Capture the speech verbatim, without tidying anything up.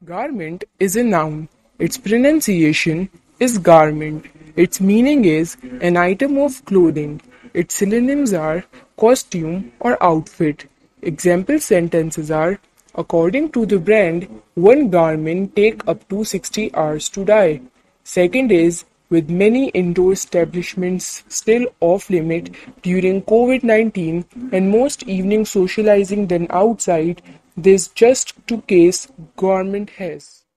Garment is a noun. Its pronunciation is garment. Its meaning is an item of clothing. Its synonyms are costume or outfit. Example sentences are: according to the brand, one garment take up to sixty hours to dye. Second is, with many indoor establishments still off limit during COVID nineteen and most evening socializing done outside, this just to case garment has.